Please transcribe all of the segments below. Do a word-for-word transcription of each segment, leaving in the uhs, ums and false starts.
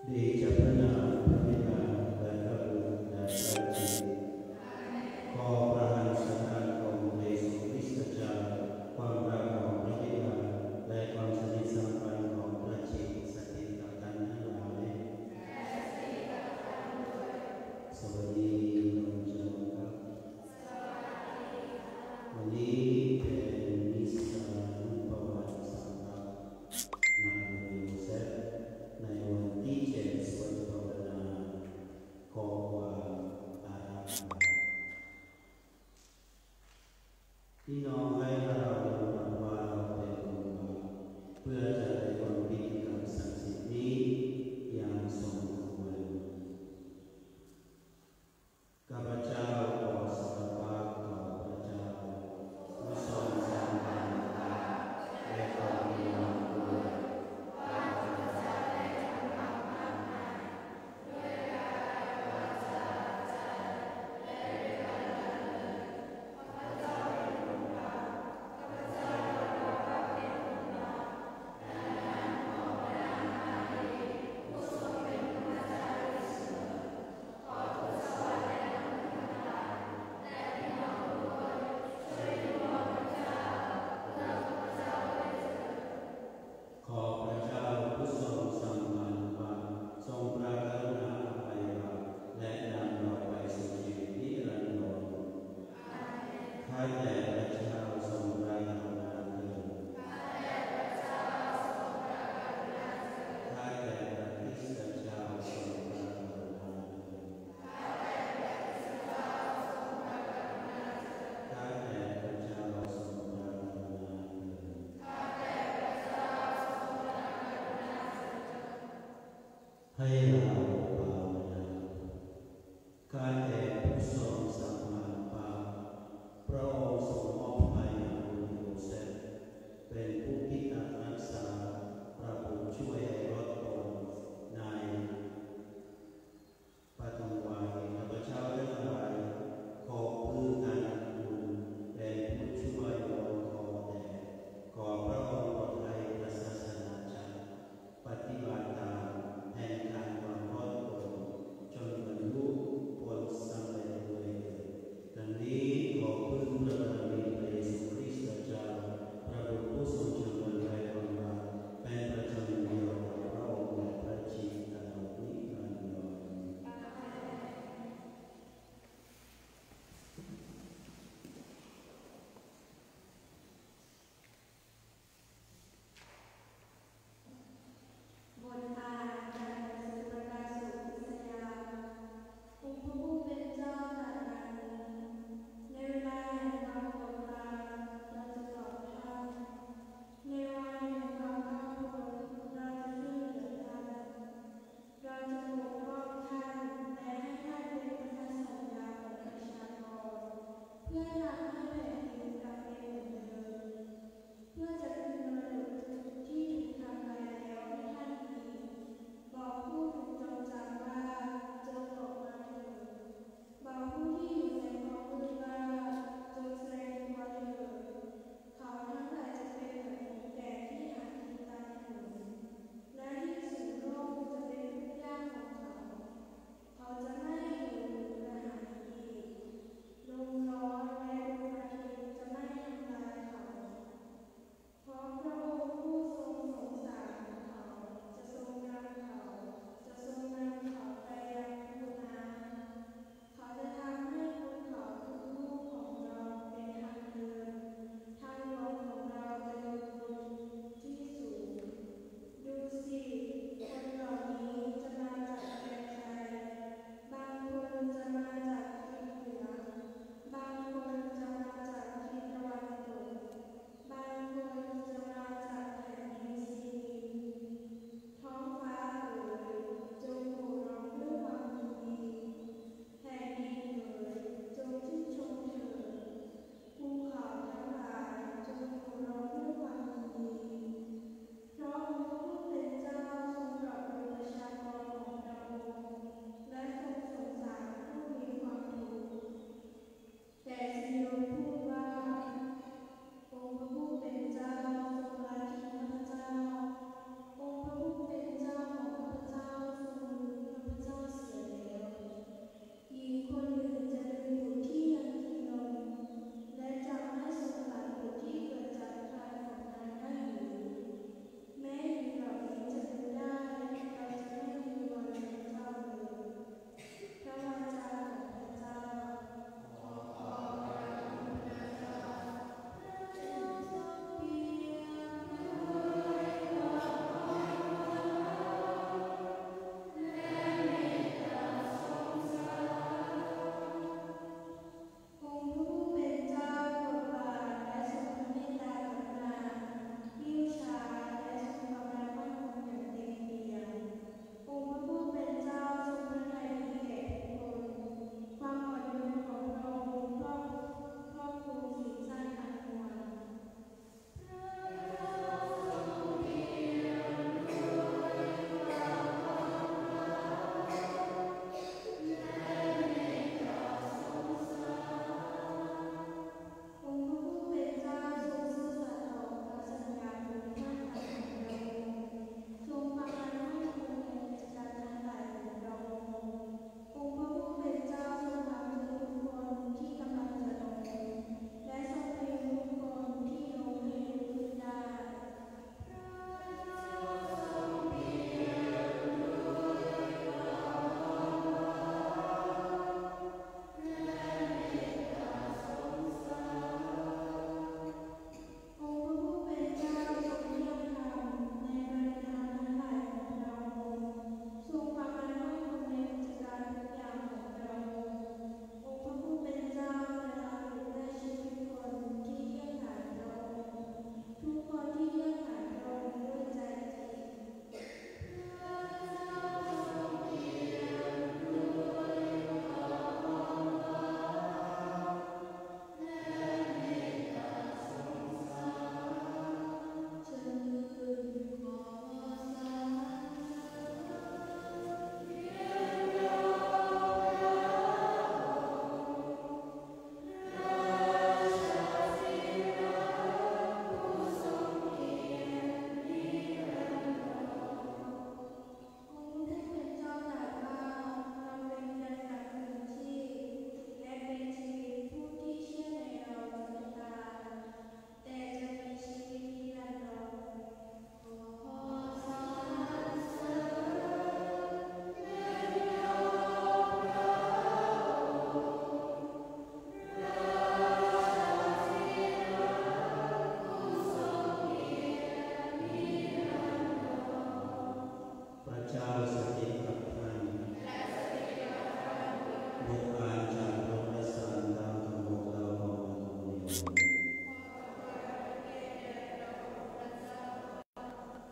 ดีจะพระนามพระบิดาและพระบุตรและพระจิตขอประทานสันติของพระเยซูคริสต์เจ้าความรักของพระบิดาและความสนิทสัมพันธ์ของพระจิตสถิตกับท่านทั้งหลายสวัสดีน้องเจ้าครับวันนี้เป็นมิสซาประวัติศาสตร์นางโยเซฟในวันที่เจ็ดสวดภาวนาขอความอาราธนาพี่น้องให้เรายอมรับว่าเราเป็นคนบาปเพื่อจะได้ร่วมพิธีกรรมศักดิ์สิทธิ์นี้อย่างสมควรข้าพเจ้าขอสารภาพต่อพระเจ้าผู้ทรงสร้างมารดาและก็มีน้ำด้วยว่าข้าพเจ้าได้ทำบาปมากมายด้วยกายวาจาใจและด้วยการละเลยข้าพเจ้าเป็นคนบาปข้าพเจ้ายอมรับว่าเป็นคนบาปดังนั้นขอพระนามมารีผู้ทรงเป็นพระเจ้าอยู่เสมอขอทูตสวรรค์และมนุษย์ทั้งหลายและพี่น้องทุกคนช่วยดูข้าพเจ้าเพื่อข้าพเจ้าได้เถิดขอพระเจ้าผู้ทรงสัมพันธ์บาปทรงพระกรุณาอภัยบาปและนำเราไปสู่ชีวิตนิรันดรข้าแต่พระเจ้าทรงพระกรุณาเถิดข้าแต่พระเจ้าทรงพระกรุณาเถิดข้าแต่พระคริสต์เจ้าทรงพระกรุณาเถิดข้าแต่พระคริสต์เจ้าทรงพระกรุณาเถิดข้าแต่พระเจ้าทรงพระกรุณาเถิดข้าแต่พระเจ้าทรงพระกรุณาเถิดให้เราภาวนาข้าแต่ผู้ทรงสัมพันธ์บาปพระองค์ทรงมอบให้นางโยเซฟเป็นผู้พิทักษ์รักษาพระบุตรช่วยให้รอดพ้นในปฐมวัยข้าพเจ้าทั้งหลายขอพื้นอานันบุญเป็นผู้ช่วยโยนขอแต่ขอพระองค์โปรดให้พระศาสนาจักรปฏิบัติตามแห่งการความรอด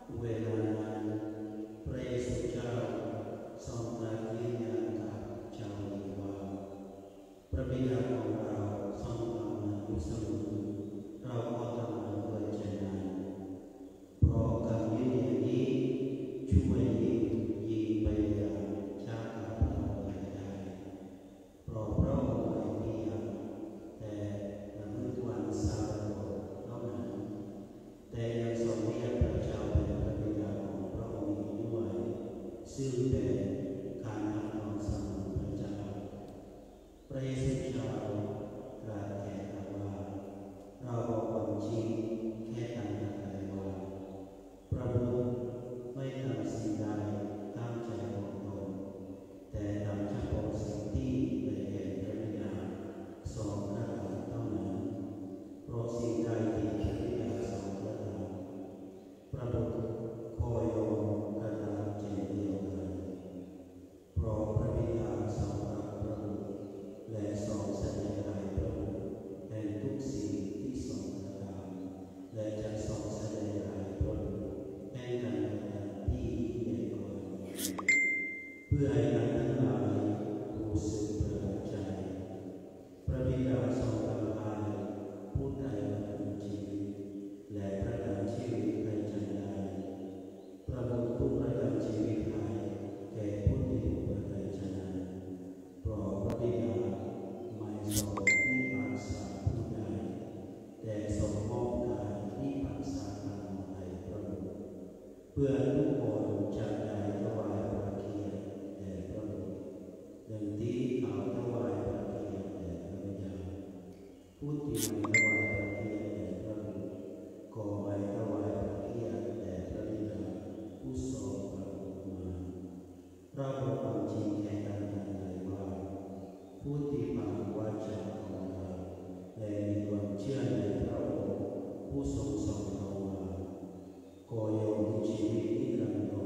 เวลานั้นพระเยซูเจ้าทรงตรัสยืนยันกับชาวยิวว่าพระบิดาของเราทรงทำงานอยู่เสมอเราก็ทำงานด้วยใจนั้นเพราะการยืนยันนี้ช่วยยิงยิงไปยังชาติกับเราได้เพราะพระองค์ไม่เพียงแต่ละเมื่อวันซาโบเท่านั้นแต่ยังทรงเรียกพระเจ้าเป็นพระบิดาของพระองค์อีกด้วยซึ่งเป็นการทำความสมานพระเจ้าพระเยซูเจ้าตรัสแก่เราว่าเราบอกความจริงแค่ต่างกันเลยว่าพระบุตรไม่ทำสิ่งใดตามใจของตนแต่ทำเฉพาะสิ่งที่ได้แก่พระบิดาทรงประทานเท่านั้นเพราะสิ่งใดที่พระบิดาทรงประทานพระบุตรคอยลงกระทำเช่นเดียวกันเพราะพระบิดาทรงรักพระบุตรและทรงแสดงให้พระบุตรแห่งทุกสิ่งที่ทรงกระทำและจะทรงแสดงให้พระบุตรแห่งการกระทำที่ยิ่งใหญ่กว่านี้เพื่อให้ท่านทั้งหลายรู้สึกประหลาดใจพระบิดาทรงทำให้ผู้ใดประทานชีวิตและประทานชีวิตให้ฉันใดพระบุตรผู้ประทานชีวิตให้แก่ผู้ที่ถูกประทานฉะนั้นเพราะพระบิดาไม่ทรงที่ปรักษาผู้ใดแต่ทรงมอบกายที่ปรักษาทางให้พระบุตรเพื่อทุกคนจะได้ถวายพระเกียรติแด่พระบุตรดังที่เขาถวายพระเกียรติแด่พระบิดาผู้ที่ไม่ถวายพระเกียรติแด่พระบุตรก็ไม่ถวายพระเกียรติแด่พระบิดาผู้ทรงพระบุตรมาเราบอกความจริงแก่กันเลยว่าผู้ที่ฟังวาจาของเราและมีความเชื่อในพระองค์ผู้ทรงส่งเรามาก็ย่อมมีชีวิตนิรันดร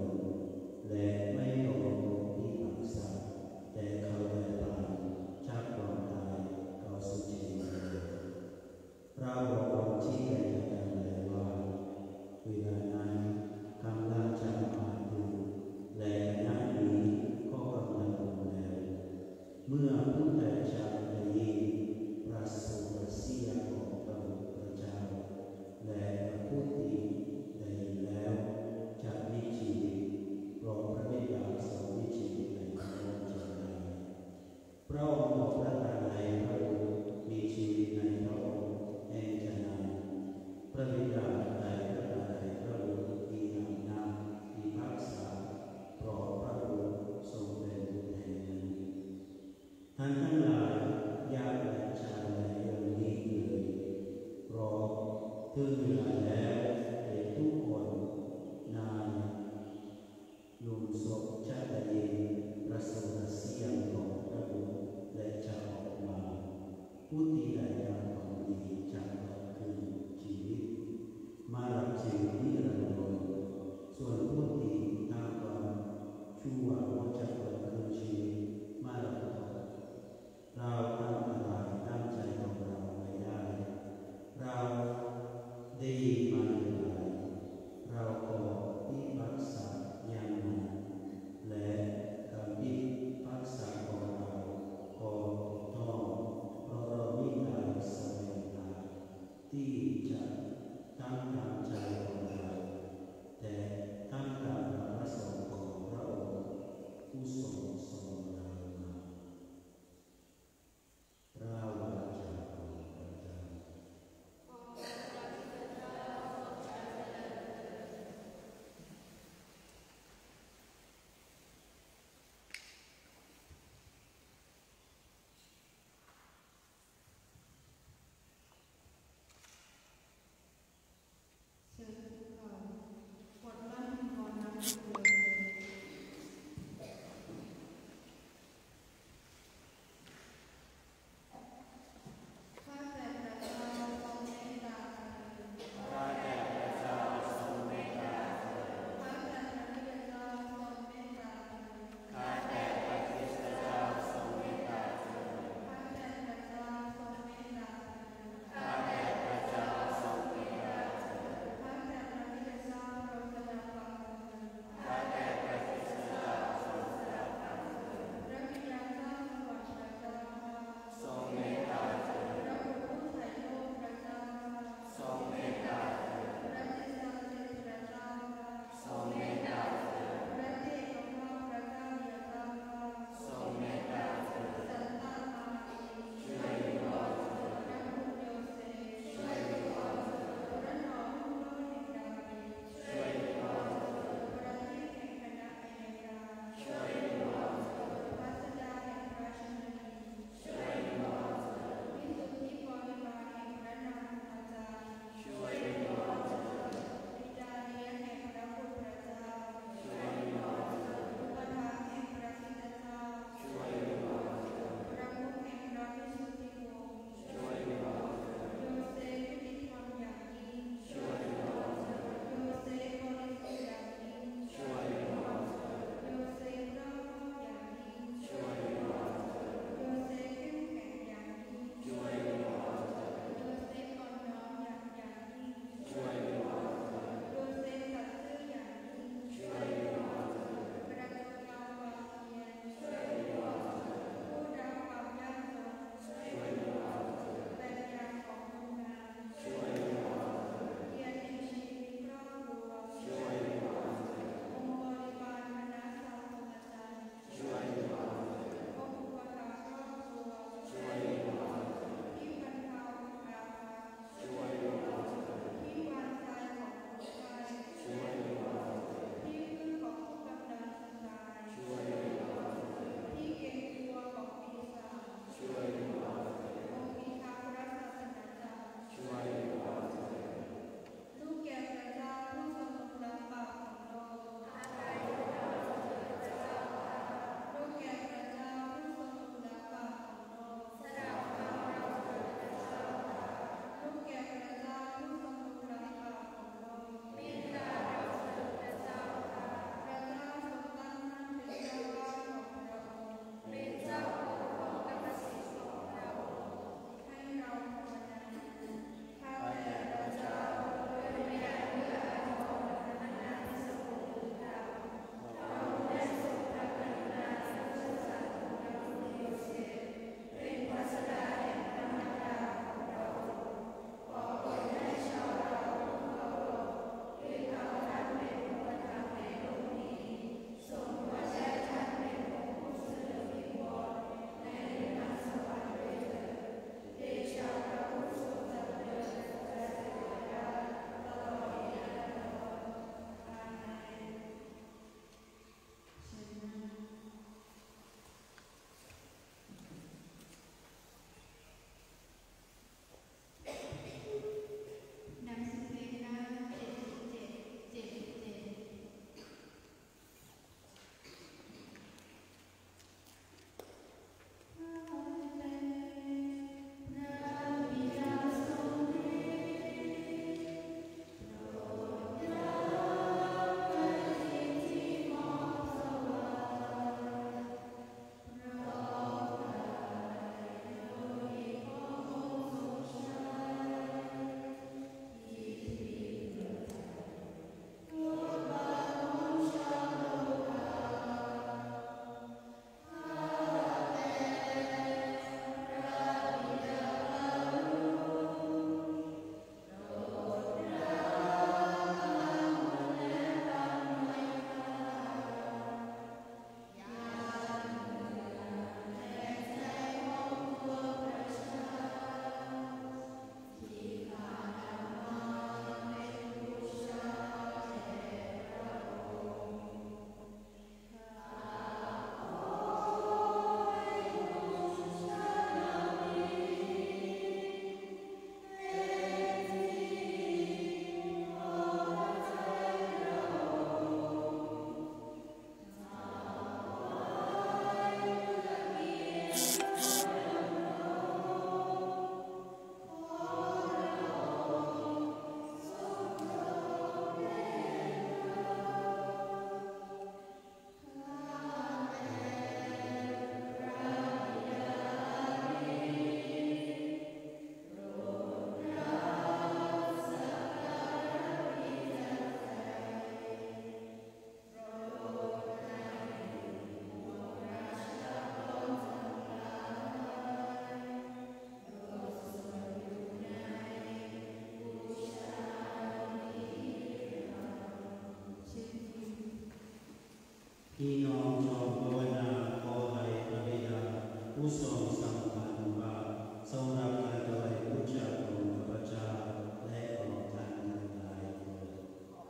พี่น้องจงภาวนาขอให้พระบิดาผู้ทรงสัมพันธ์ว่าทรงรับการถวายบูชาของข้าพเจ้าและของท่านทั้งหลายเถิด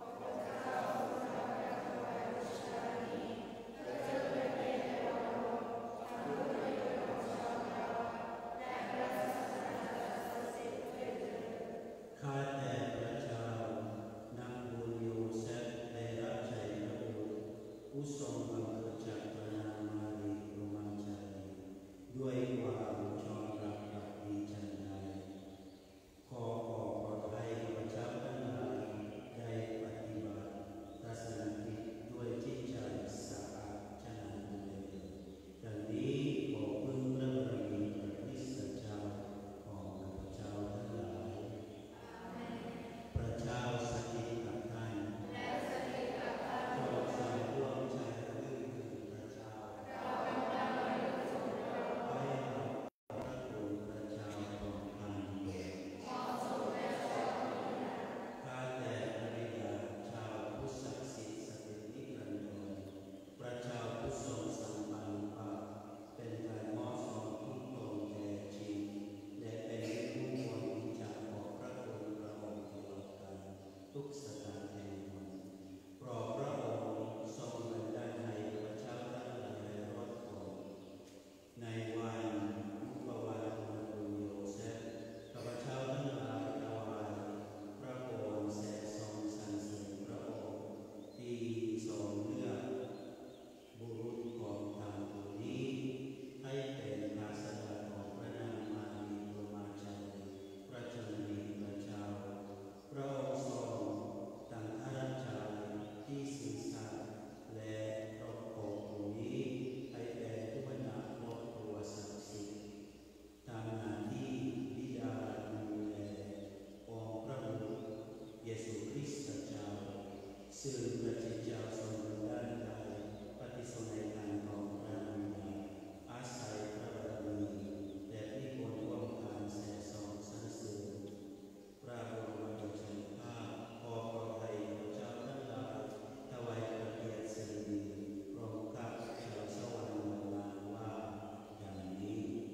ข้าแต่พระเจ้านักบุญโยเซฟได้รับใช้พระบุตรผู้ทรงบังเกิดจากพระนางมารีพรหมจารีด้วยความชอบรับรักดีจันใดขอขอบพระทัยพระเจ้าทั้งหลายได้ปฏิบัติศาสนกิจด้วยจิตใจสะอาดฉะนั้นเลยดังนี้ขอพึ่งพระบารมีพระคริสตเจ้าของข้าพเจ้าทั้งหลายพระเจ้าสถิตกับท่านโปรดทรงร่วมใจลื่นถึงพระเจ้าไปพระคุณพระเจ้าของท่านข้าแต่พระบิดาเจ้าผู้ศักดิ์สิทธิ์สถิตนิรันดรพระเจ้าผู้ทรงสัมพันธ์ภาคเป็นการมอบสมทุกตรงแท้จริงและเป็นผู้ควรที่จะขอบพระคุณพระองค์ตลอดกาลทุกสถานแห่งหนโปรดพระองค์ทรงบันดาลให้พระเจ้าทั้งหลายได้รอดพ้นในวันอุปวาทนาบุญโยเซฟข้าพเจ้าทั้งหลายถวายพระพรแสดทรงสรรเสริญพระองค์ที่ทรงเลือกบุรุษของทางผู้นี้ให้เป็นศาสดาของพระนางมารีพรหมจารีพระชนนีพระเจ้าพระองค์ทรงตั้งข้าราชการที่ซื่อสัตย์และครอบครัวผู้นี้ให้เป็นผู้บรรดาครอบครัวศักดิ์สิทธิ์ตามหน้าที่บิดาดูแลองค์พระบุตรเยซูคริสต์เจ้าซึ่งพระเจ้าทรงบันดาลให้ปฏิสนธิทานของพระบิดาอาศัยพระบารมีและที่ควรร่วมการแสดงสรรเสริญพระบรมราชาภาพขอพระทัยพระเจ้าทั้งหลายถวายพระเกียรติสรีพร้อมกับชาวสวรรค์ลาว่าอย่างนี้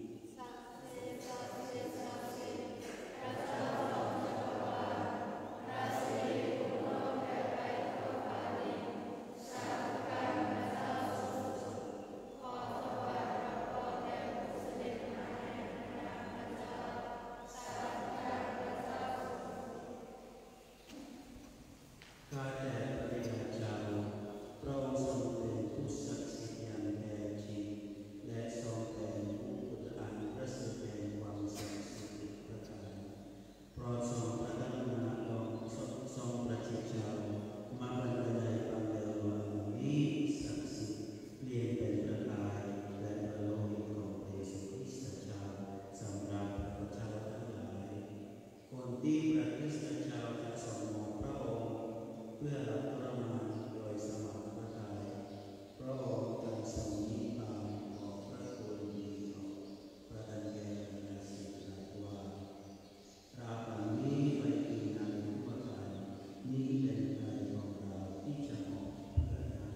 ข้าแต่พระบิดาเจ้าพระองค์ทรงเป็นผู้ศักดิ์สิทธิ์อย่างแท้จริงและทรงเป็นผู้อันประเสริฐแห่งความศักดิ์สิทธิ์อีกประการโปรดทรงพระกรุณาลงทรงประทิเจ้ามาบรรดาบังเกิดวันนี้ศักดิ์สิทธิ์เปลี่ยนเป็นพระกายและพระโลหิตของพระเยซูคริสต์เจ้าสำหรับพระเจ้าทั้งหลายคนที่พระคริสต์เจ้าจะทรงมองพระองค์เพื่อรับทรมานโดยสมัครพระทัยพระองค์จะทรงนิพพานของพระคุณดีของพระดันแก่นาสิทธิ์ว่าราบันนี้ไม่ปีนาในทั่วกันนี้เป็นใจของเราที่จะมองเพื่อใด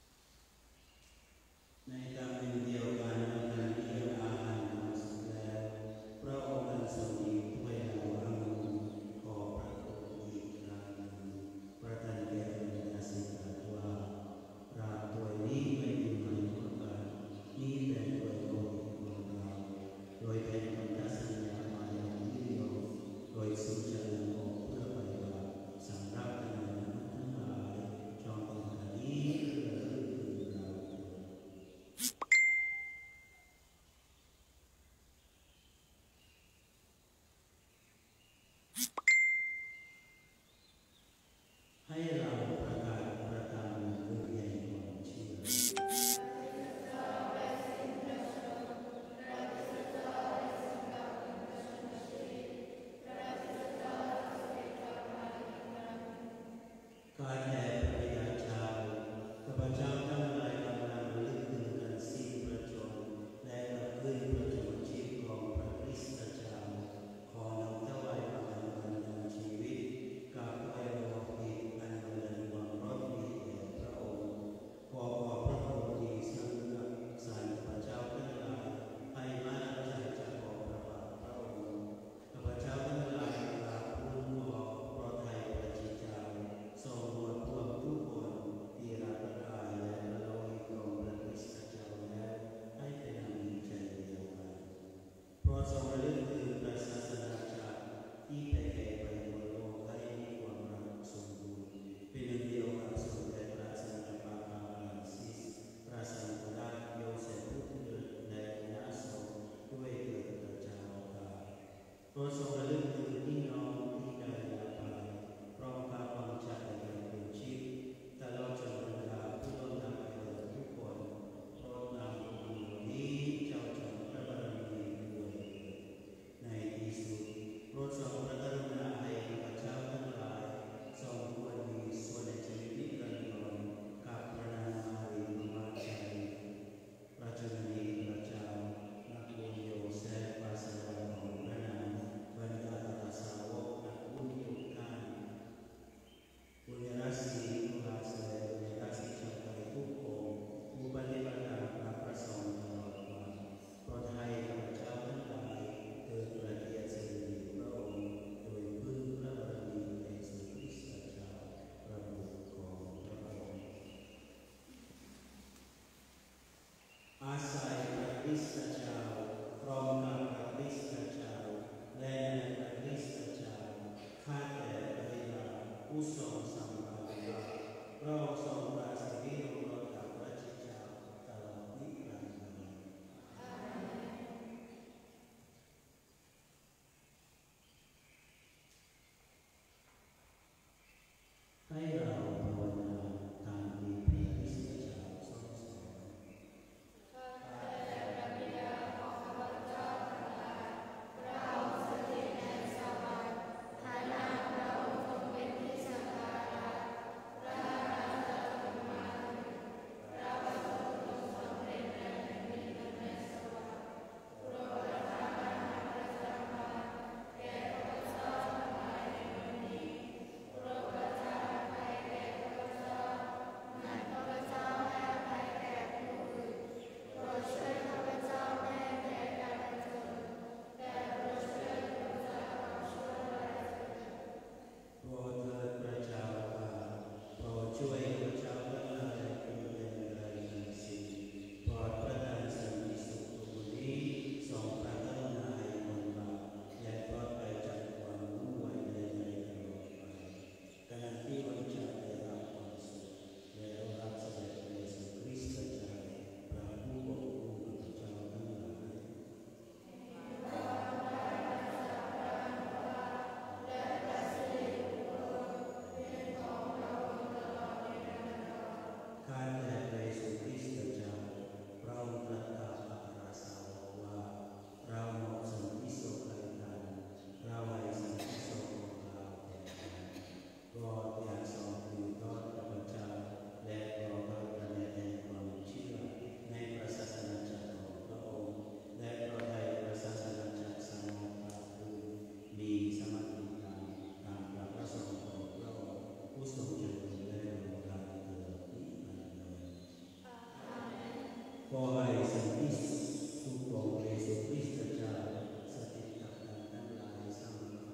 ในตำแหน่งเดียวกันในการเลี้ยงอาหารมาสุดแล้วทรงระลึกถึงพระศาสนาจักรที่แผ่แผ่ไปทั่วโลกให้มีความรักสมบูรณ์เป็นหนึ่งเดียวกับสมเด็จพระสันตะปาปาฟรานซิสพระสังฆราชโยเซฟผู้ที่เดินในนาโซด้วยเกิดพระเจ้าตาโปรดทรงระลึกถึงพี่น้องที่ได้ละไปพร้อมกับความใจอย่างเป็นชีพตลอดจนบรรดาผู้ร่วมทางไปเดินทุกคนโปรดนำบุญนี้เจ้าจงพระบารมีด้วยในที่สุดโปรดทรงพระกรุณาให้ข้าพเจ้าทั้งหลายทรงควรมีส่วนในชีวิตนิรันดรกับพระนางมารีมาใจพระเจ้ามีพระเจ้านักบุญโยเซฟปาสวรรค์ของพระนางบรรดาตาสาวกนักบุญทุกท่านบุญราศีทุลาเสด็จบุญราศีชาวไทยทุกองค์ผู้ปฏิบัติตามพระประสงค์ตลอดวันโปรดให้ข้าพเจ้าทั้งหลายเกิดประเกียรติสิริพระองค์โดยพึ่งพระบารมีในสุคริสต์เจ้าพระบุตรของพระองค์อาศัยพระคริสต์เจ้าพร้อมกับพระคริสต์เจ้าและในพระคริสต์เจ้าข้าแต่พระบิดาผู้ทรงสัมมาวิบัติเราทรงปราศจากโลกกับพระเจ้าตลอดนิรันดร์ให้เราภาวนาตามที่พระคริสต์เจ้าทรงสอนโปรดเถิดพระเจ้าข้าโปรดช่วยข้าพเจ้าทั้งหลายผู้เป็นไรในสิ่งโปรดประทานสิ่งที่สุขทุกนี้ทรงพระกรุณาให้คนบาปและปลอดภัยจากความวุ่นวายในใจตลอดไปขณะที่วันจะได้รับความสุขและรับเสด็จในสุคริสต์เจ้าพระผู้ปกป้องข้าพเจ้าทั้งหลายข้าแต่พระเยซูคริสต์เจ้าเราตรัสกับอัครสาวกว่าเรามอบสันติสุขให้กันเราให้สันติสุขของเราแก่กันโปรดอย่าทรงถือทอดข้าพเจ้าและโปรดให้คะแนนแห่งความเชื่อในพระศาสนาจักรของพระองค์และโปรดให้พระศาสนาจักรสงบราบรื่นมีสมาธิธรรมตามพระประสงค์ของพระองค์ผู้ทรงเจริญและโด่งดังเกิดนิรันดร์ขอให้สันติสุขของพระเยซูคริสต์เจ้าสถิตกับท่านทั้งหลายเสมอ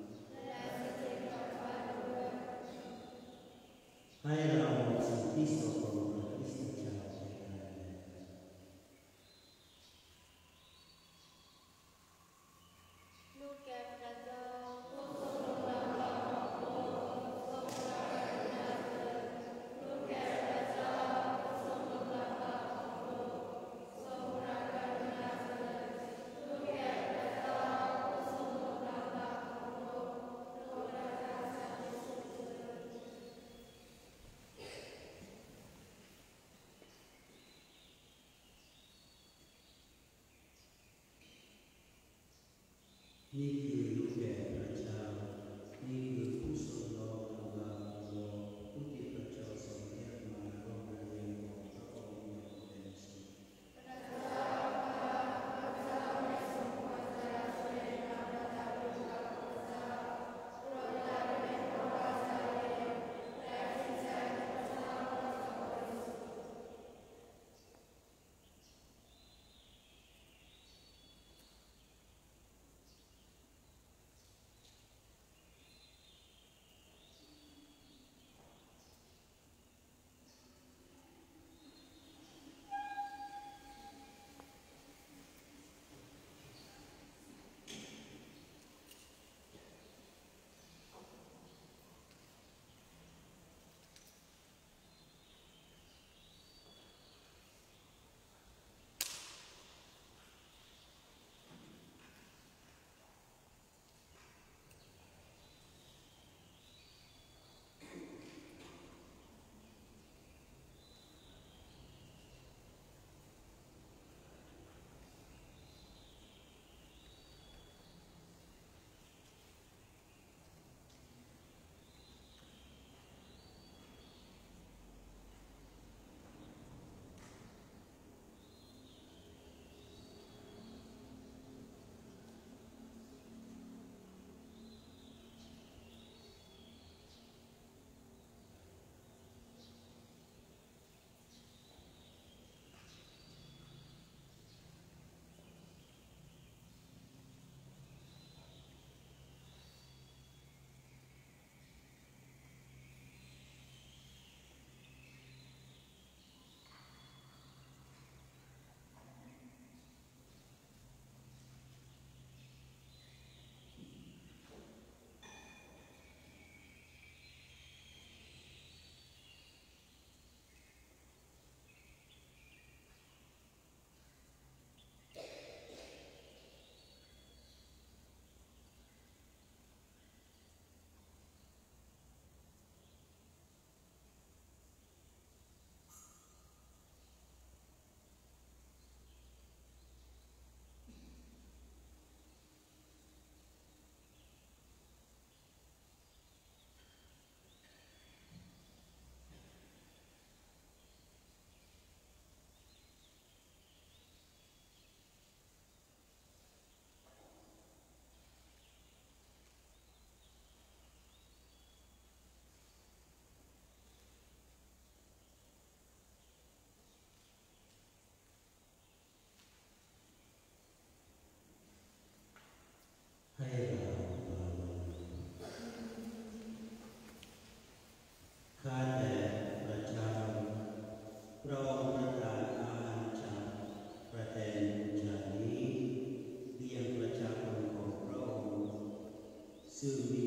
ให้เรามอบสันติสุขของพระคริสต์เจ้าแก่กันและกันลูกแก่พระเจ้านี่คือลูกแก่พระเจ้านี่คือผู้ทรงรองทำลายโลกผู้ที่พระเจ้าทรงเรียกมาร่วมเรียนของพระองค์อย่างเป็นสุขให้เราภาวนาข้าแต่พระเจ้าพระองค์ประทานอาหารจากประแดนบูชานี้เลี้ยงประชาชนของพระองค์ซึ่งมี